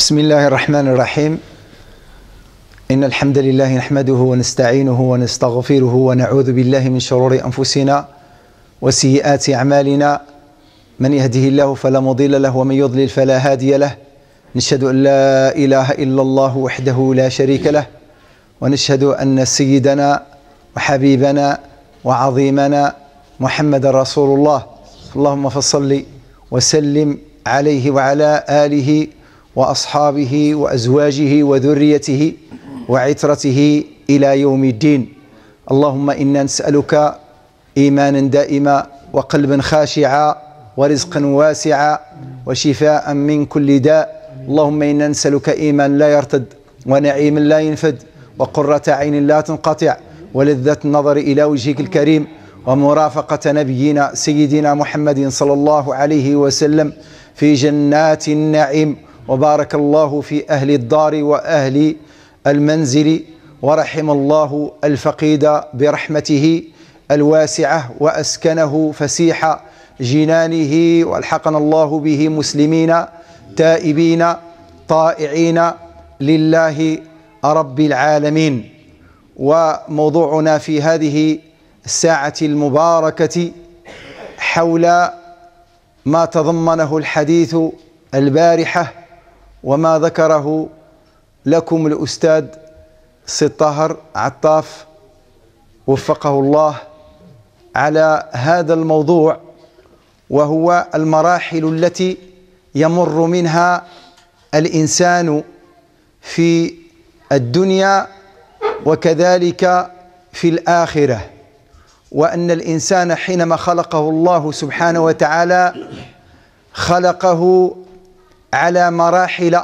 بسم الله الرحمن الرحيم. إن الحمد لله نحمده ونستعينه ونستغفره ونعوذ بالله من شرور أنفسنا وسيئات أعمالنا. من يهده الله فلا مضل له ومن يضلل فلا هادي له. نشهد أن لا إله إلا الله وحده لا شريك له، ونشهد أن سيدنا وحبيبنا وعظيمنا محمد رسول الله. اللهم فصل وسلم عليه وعلى آله وأصحابه وأزواجه وذريته وعترته إلى يوم الدين. اللهم إنا نسألك إيمانا دائما وقلبا خاشعا ورزقا واسعا وشفاء من كل داء. اللهم إنا نسألك إيمان لا يرتد ونعيم لا ينفد وقرة عين لا تنقطع ولذة النظر إلى وجهك الكريم ومرافقة نبينا سيدنا محمد صلى الله عليه وسلم في جنات النعيم. وبارك الله في أهل الدار وأهل المنزل، ورحم الله الفقيد برحمته الواسعة وأسكنه فسيح جنانه، والحقنا الله به مسلمين تائبين طائعين لله رب العالمين. وموضوعنا في هذه الساعة المباركة حول ما تضمنه الحديث البارحة وما ذكره لكم الأستاذ سي طاهر عطاف وفقه الله على هذا الموضوع، وهو المراحل التي يمر منها الإنسان في الدنيا وكذلك في الآخرة، وأن الإنسان حينما خلقه الله سبحانه وتعالى خلقه على مراحل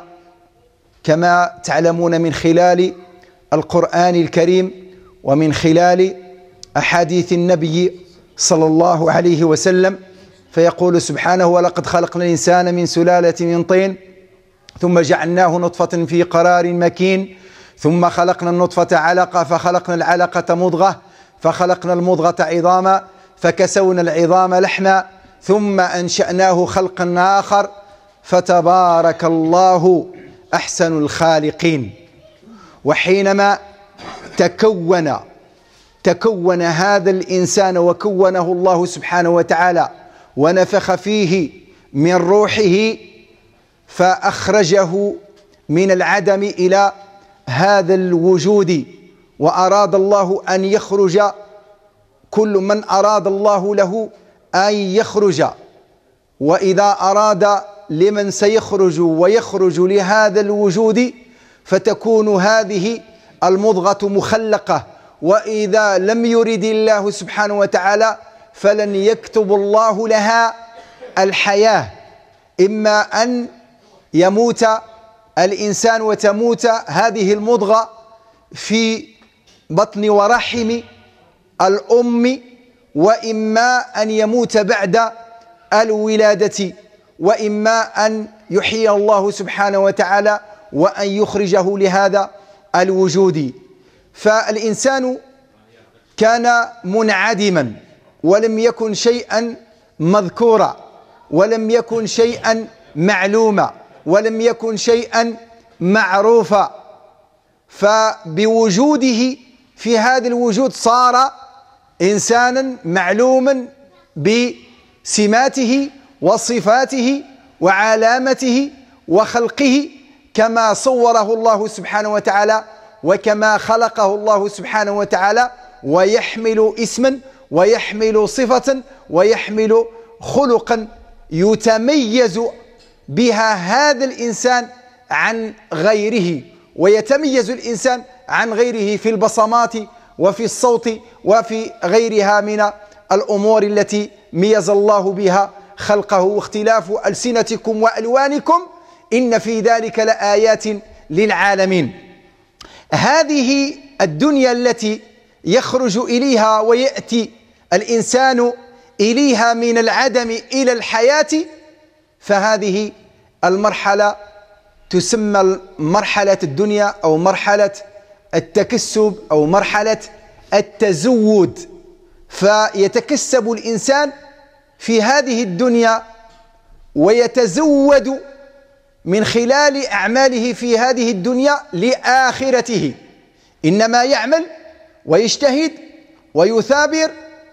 كما تعلمون من خلال القرآن الكريم ومن خلال أحاديث النبي صلى الله عليه وسلم. فيقول سبحانه: ولقد خلقنا الإنسان من سلالة من طين ثم جعلناه نطفة في قرار مكين ثم خلقنا النطفة علقة فخلقنا العلقة مضغة فخلقنا المضغة عظاما فكسونا العظام لحما ثم أنشأناه خلقا آخر فتبارك الله أحسن الخالقين. وحينما تكون هذا الإنسان وكونه الله سبحانه وتعالى ونفخ فيه من روحه فأخرجه من العدم إلى هذا الوجود، وأراد الله أن يخرج كل من أراد الله له أن يخرج. وإذا أراد لمن سيخرج ويخرج لهذا الوجود فتكون هذه المضغة مخلقة، وإذا لم يرد الله سبحانه وتعالى فلن يكتب الله لها الحياة، إما أن يموت الإنسان وتموت هذه المضغة في بطن ورحم الأم، وإما أن يموت بعد الولادة، وإما أن يحيي الله سبحانه وتعالى وأن يخرجه لهذا الوجود. فالإنسان كان منعدما ولم يكن شيئا مذكورا ولم يكن شيئا معلوما ولم يكن شيئا معروفا، فبوجوده في هذا الوجود صار إنسانا معلوما بسماته وصفاته وعلامته وخلقه كما صوره الله سبحانه وتعالى وكما خلقه الله سبحانه وتعالى، ويحمل اسما ويحمل صفة ويحمل خلقا يتميز بها هذا الإنسان عن غيره، ويتميز الإنسان عن غيره في البصمات وفي الصوت وفي غيرها من الأمور التي ميز الله بها خلقه. واختلاف ألسنتكم وألوانكم إن في ذلك لآيات للعالمين. هذه الدنيا التي يخرج إليها ويأتي الإنسان إليها من العدم إلى الحياة، فهذه المرحلة تسمى مرحلة الدنيا أو مرحلة التكسب أو مرحلة التزود. فيتكسب الإنسان في هذه الدنيا ويتزود من خلال أعماله في هذه الدنيا لآخرته، إنما يعمل ويجتهد ويثابر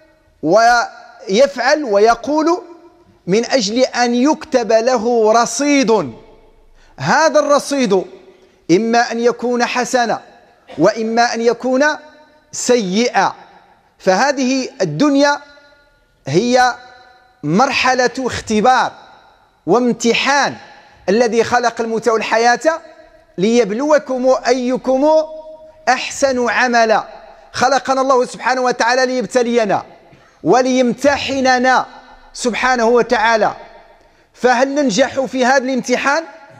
ويفعل ويقول من أجل أن يكتب له رصيد. هذا الرصيد إما أن يكون حسنا وإما أن يكون سيئا. فهذه الدنيا هي مرحلة اختبار وامتحان الذي خلق الموت والحياة ليبلوكم أيكم أحسن عملا. خلقنا الله سبحانه وتعالى ليبتلينا وليمتحننا سبحانه وتعالى. فهل ننجح في هذا الامتحان؟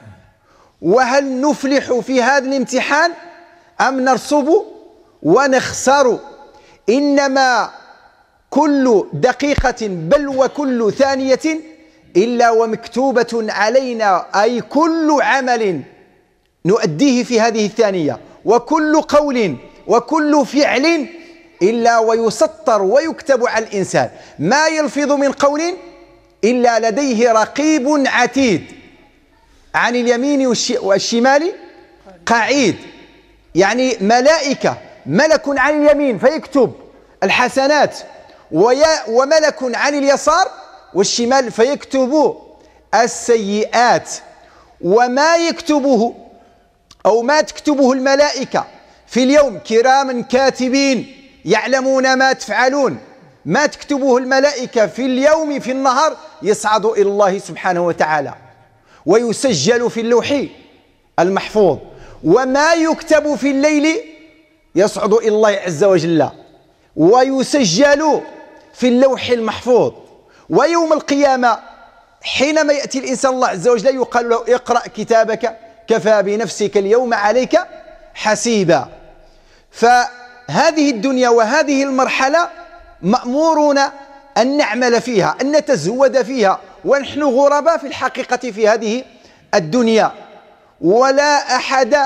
وهل نفلح في هذا الامتحان أم نرسب ونخسر؟ إنما كل دقيقة بل وكل ثانية إلا ومكتوبة علينا، أي كل عمل نؤديه في هذه الثانية وكل قول وكل فعل إلا ويسطر ويكتب على الإنسان. ما يلفظ من قول إلا لديه رقيب عتيد عن اليمين والشمال قعيد، يعني ملائكة، ملك عن اليمين فيكتب الحسنات وملك عن اليسار والشمال فيكتب السيئات. وما يكتبه أو ما تكتبه الملائكة في اليوم كراما كاتبين يعلمون ما تفعلون، ما تكتبه الملائكة في اليوم في النهار يصعد إلى الله سبحانه وتعالى ويسجل في اللوح المحفوظ، وما يكتب في الليل يصعد إلى الله عز وجل ويسجل في اللوح المحفوظ. ويوم القيامة حينما يأتي الإنسان الله عز وجل يقال له اقرأ كتابك كفى بنفسك اليوم عليك حسيبا. فهذه الدنيا وهذه المرحلة مأمورون أن نعمل فيها، أن نتزود فيها، ونحن غرباء في الحقيقة في هذه الدنيا، ولا أحد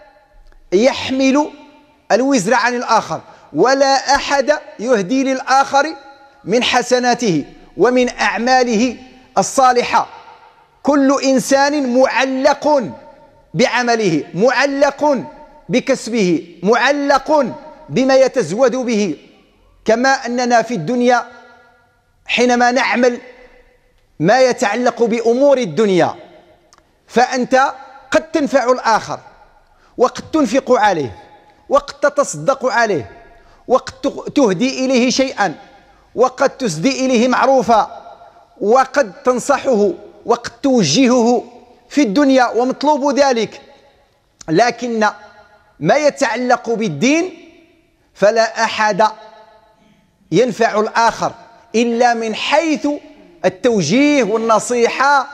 يحمل الوزر عن الآخر، ولا أحد يهدي للآخر من حسناته ومن أعماله الصالحة. كل إنسان معلق بعمله، معلق بكسبه، معلق بما يتزود به. كما أننا في الدنيا حينما نعمل ما يتعلق بأمور الدنيا فأنت قد تنفع الآخر وقد تنفق عليه وقد تتصدق عليه وقد تهدي إليه شيئا وقد تسدي إليه معروفا وقد تنصحه وقد توجهه في الدنيا ومطلوب ذلك. لكن ما يتعلق بالدين فلا أحد ينفع الآخر إلا من حيث التوجيه والنصيحة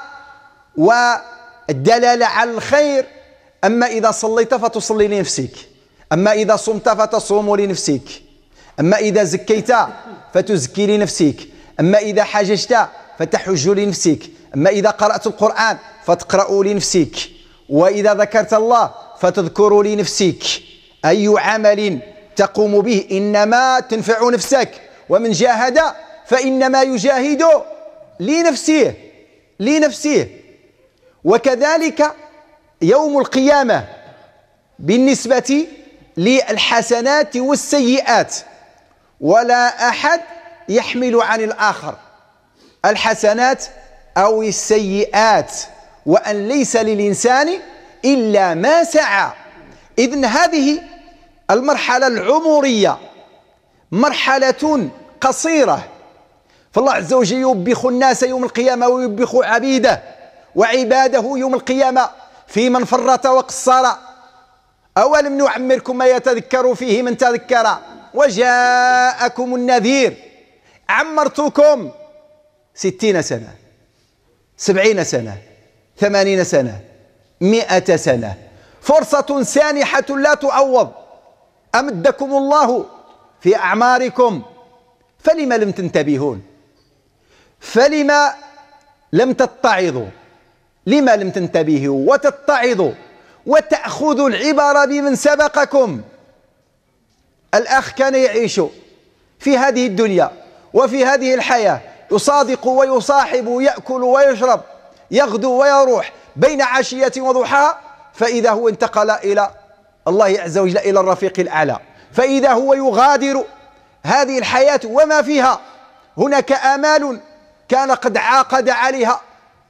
والدلالة على الخير. أما إذا صليت فتصلي لنفسك، أما إذا صمت فتصوم لنفسك، أما إذا زكيت فتزكي لنفسك، أما إذا حججت فتحج لنفسك، أما إذا قرأت القرآن فتقرأ لنفسك، وإذا ذكرت الله فتذكر لنفسك. أي عمل تقوم به إنما تنفع نفسك، ومن جاهد فإنما يجاهد لنفسه. وكذلك يوم القيامة بالنسبة للحسنات والسيئات، ولا أحد يحمل عن الآخر الحسنات أو السيئات، وأن ليس للإنسان إلا ما سعى. إذن هذه المرحلة العمرية مرحلة قصيرة، فالله عز وجل يوبخ الناس يوم القيامة ويوبخ عبيده وعباده يوم القيامة في من فرط وقصر. أولم نعمركم ما يتذكر فيه من تذكر وجاءكم النذير. عمرتكم 60 سنة 70 سنة 80 سنة 100 سنة، فرصة سانحة لا تعوض. أمدكم الله في أعماركم، فلما لم تنتبهون؟ فلما لم تتعظوا؟ لما لم تنتبهوا وتتعظوا وتأخذوا العبر بمن سبقكم؟ الأخ كان يعيش في هذه الدنيا وفي هذه الحياة، يصادق ويصاحب ويأكل ويشرب، يغدو ويروح، بين عشية وضحاها فإذا هو انتقل إلى الله عز وجل، إلى الرفيق الأعلى، فإذا هو يغادر هذه الحياة وما فيها. هناك آمال كان قد عاقد عليها،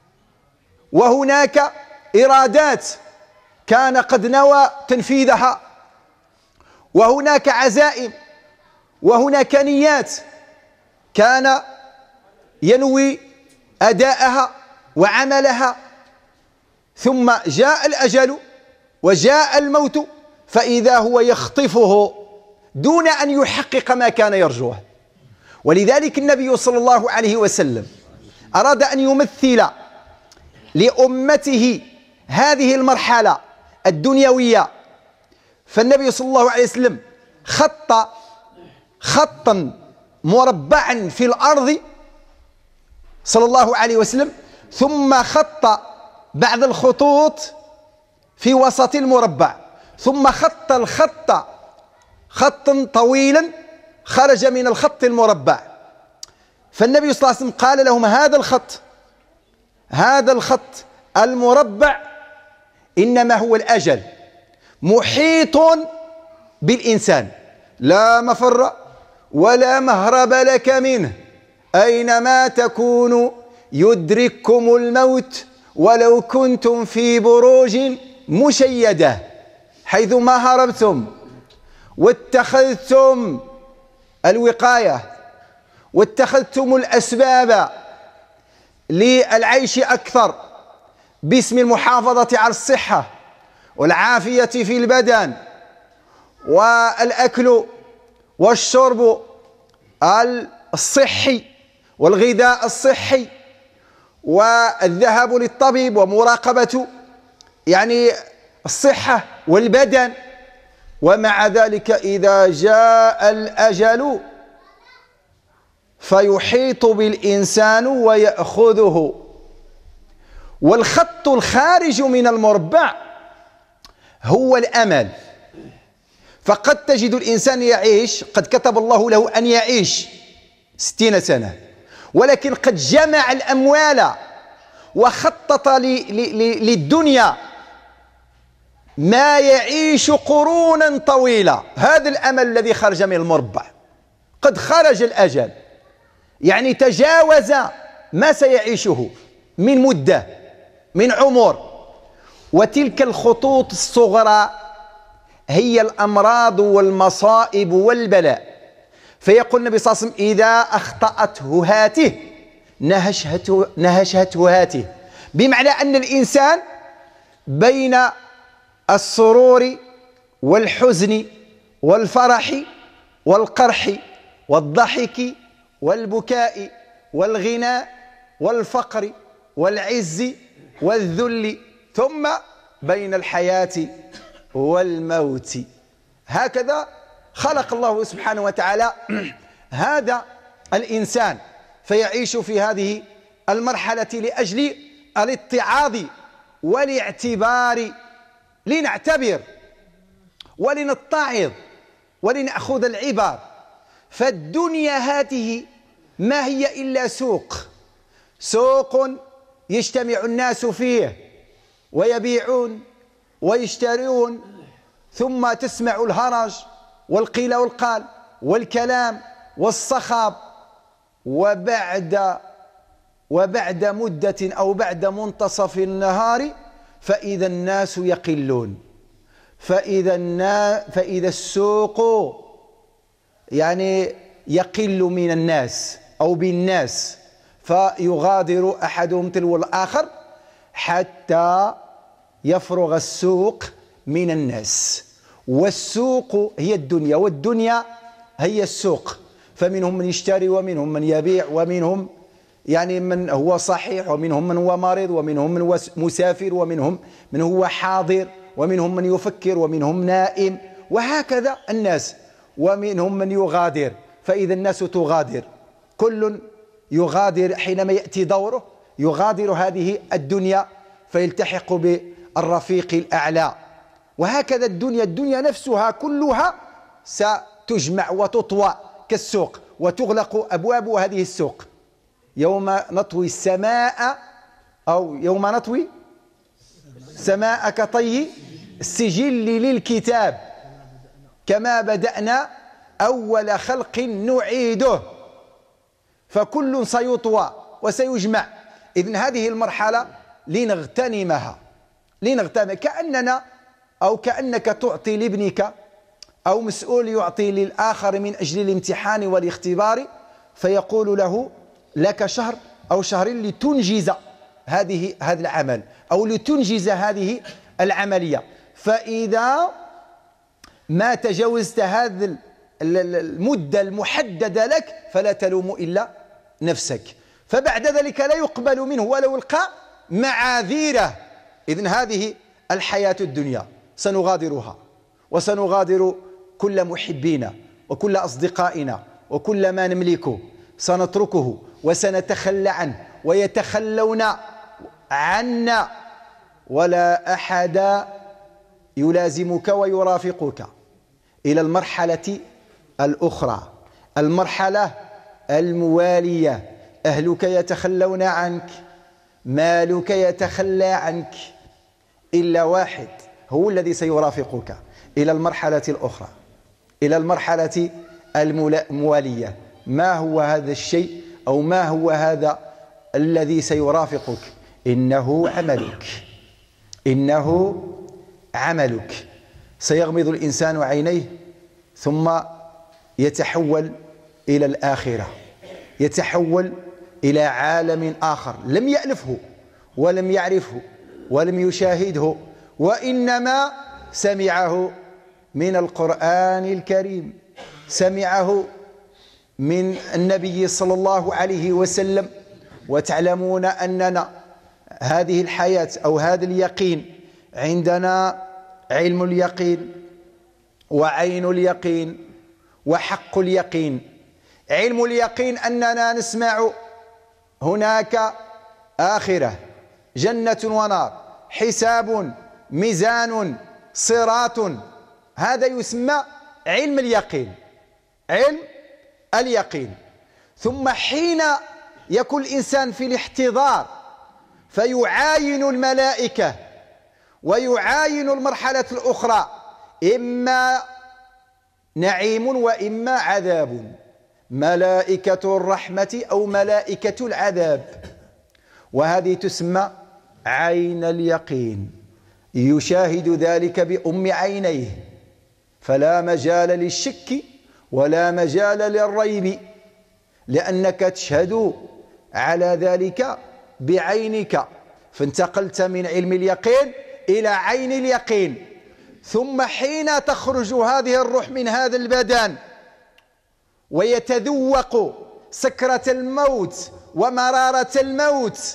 وهناك إرادات كان قد نوى تنفيذها، وهناك عزائم، وهناك نيات كان ينوي أداءها وعملها. ثم جاء الأجل وجاء الموت فإذا هو يخطفه دون أن يحقق ما كان يرجوه. ولذلك النبي صلى الله عليه وسلم أراد أن يمثل لأمته هذه المرحلة الدنيوية، فالنبي صلى الله عليه وسلم خط خطا مربعا في الأرض صلى الله عليه وسلم، ثم خط بعض الخطوط في وسط المربع، ثم خط الخط خطا طويلا خرج من الخط المربع. فالنبي صلى الله عليه وسلم قال لهم هذا الخط المربع إنما هو الأجل، محيط بالإنسان، لا مفر ولا مهرب لك منه، أينما تكونوا يدرككم الموت ولو كنتم في بروج مشيدة، حيثما هربتم واتخذتم الوقاية واتخذتم الأسباب للعيش أكثر باسم المحافظة على الصحة والعافية في البدن والأكل والشرب الصحي والغذاء الصحي والذهاب للطبيب ومراقبة يعني الصحة والبدن. ومع ذلك إذا جاء الأجل فيحيط بالإنسان ويأخذه. والخط الخارج من المربع هو الأمل، فقد تجد الإنسان يعيش، قد كتب الله له أن يعيش 60 سنة، ولكن قد جمع الأموال وخطط للدنيا ما يعيش قرونا طويلة. هذا الأمل الذي خرج من المربع، قد خرج الأجل، يعني تجاوز ما سيعيشه من مدة من عمر. وتلك الخطوط الصغرى هي الأمراض والمصائب والبلاء. فيقول النبي صلى الله عليه وسلم إذا أخطأته هاته نهشته هاته، بمعنى أن الإنسان بين السرور والحزن والفرح والقرح والضحك والبكاء والغنى والفقر والعز والذل، ثم بين الحياة والموت. هكذا خلق الله سبحانه وتعالى هذا الإنسان، فيعيش في هذه المرحلة لأجل الاتعاظ والاعتبار، لنعتبر ولنتعظ ولنأخذ العبر. فالدنيا هذه ما هي إلا سوق يجتمع الناس فيه ويبيعون ويشترون، ثم تسمع الهرج والقيل والقال والكلام والصخب، وبعد مدة أو بعد منتصف النهار فإذا الناس يقلون، فإذا السوق يعني يقل من الناس أو بالناس، فيغادر أحدهم تلو الآخر حتى يفرغ السوق من الناس. والسوق هي الدنيا، والدنيا هي السوق، فمنهم من يشتري ومنهم من يبيع، ومنهم يعني من هو صحيح ومنهم من هو مريض، ومنهم من هو مسافر، ومنهم من هو حاضر، ومنهم من يفكر، ومنهم نائم، وهكذا الناس. ومنهم من يغادر، فإذا الناس تغادر، كل يغادر حينما يأتي دوره يغادر هذه الدنيا فيلتحق بالرفيق الأعلى. وهكذا الدنيا نفسها كلها ستجمع وتطوى كالسوق، وتغلق أبواب هذه السوق يوم نطوي السماء، أو يوم نطوي سماء كطي السجل للكتاب كما بدأنا أول خلق نعيده فكل سيطوى وسيجمع. إذن هذه المرحلة لنغتنمها كأننا أو كأنك تعطي لابنك أو مسؤول يعطي للآخر من أجل الامتحان والاختبار، فيقول له لك شهر أو شهرين لتنجز هذا العمل أو لتنجز هذه العملية. فإذا ما تجاوزت هذه المدة المحددة لك فلا تلوم إلا نفسك، فبعد ذلك لا يقبل منه ولو القى معاذيره. إذن هذه الحياة الدنيا سنغادرها، وسنغادر كل محبينا وكل أصدقائنا وكل ما نملكه سنتركه وسنتخلى عنه ويتخلون عنا، ولا أحد يلازمك ويرافقك إلى المرحلة الأخرى، المرحلة الموالية. أهلك يتخلون عنك، مالك يتخلى عنك، إلا واحد هو الذي سيرافقك إلى المرحلة الأخرى، إلى المرحلة الموالية. ما هو هذا الشيء أو ما هو هذا الذي سيرافقك؟ إنه عملك، إنه عملك. سيغمض الإنسان عينيه ثم يتحول إلى الآخرة، يتحول إلى عالم آخر لم يألفه ولم يعرفه ولم يشاهده، وإنما سمعه من القرآن الكريم، سمعه من النبي صلى الله عليه وسلم. وتعلمون أننا هذه الحياة أو هذا اليقين عندنا علم اليقين وعين اليقين وحق اليقين. علم اليقين أننا نسمع هناك آخرة، جنة ونار، حساب، ميزان، صراط، هذا يسمى علم اليقين، علم اليقين. ثم حين يكون الإنسان في الاحتضار فيعاين الملائكة ويعاين المرحلة الأخرى، إما نعيم وإما عذاب، ملائكة الرحمة أو ملائكة العذاب، وهذه تسمى عين اليقين. يشاهد ذلك بأم عينيه، فلا مجال للشك ولا مجال للريب، لأنك تشهد على ذلك بعينك. فانتقلت من علم اليقين إلى عين اليقين. ثم حين تخرج هذه الروح من هذا البدن ويتذوق سكرة الموت ومرارة الموت،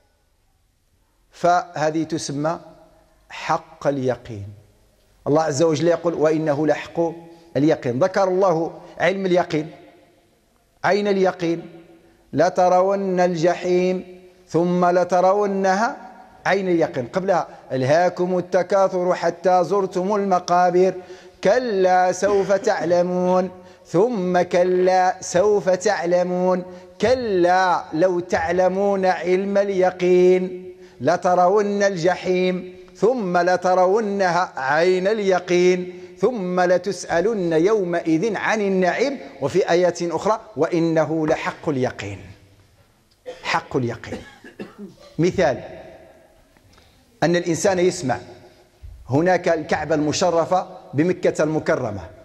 فهذه تسمى حق اليقين. الله عز وجل يقول وإنه لحق اليقين. ذكر الله علم اليقين، عين اليقين، لترون الجحيم ثم لترونها عين اليقين. قبلها ألهاكم التكاثر حتى زرتم المقابر، كلا سوف تعلمون ثم كلا سوف تعلمون، كلا لو تعلمون علم اليقين لترون الجحيم ثم لترونها عين اليقين ثم لتسألن يومئذ عن النعيم. وفي آيات أخرى وإنه لحق اليقين، حق اليقين. مثال أن الإنسان يسمع هناك الكعبة المشرفة بمكة المكرمة،